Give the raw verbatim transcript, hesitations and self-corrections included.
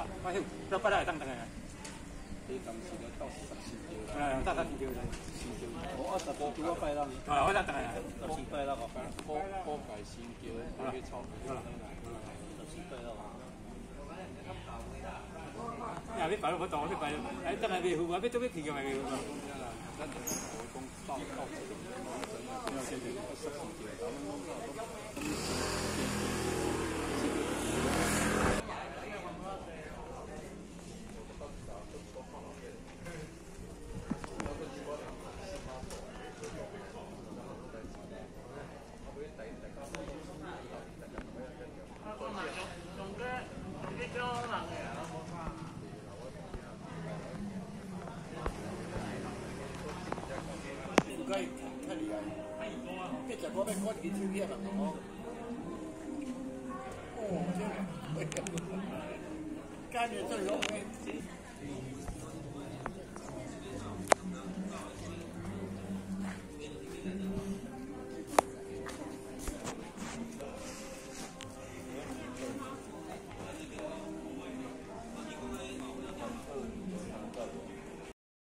我迄到八来当当个。 你当时咧到十四条啦。 啊，到十四条啦。 四条，我十四条我拜六。 啊，我当当个。 十四拜六啊，高高界新桥，我去抄。十四拜六啊。 呀，你拜六我当我去拜六，哎，等下未付，我要做咩去个咪未付。 咱就我讲到到这个，真要先去十四条， 该太厉害，这只我要我几抽烟啊！哦，这个，干的这种。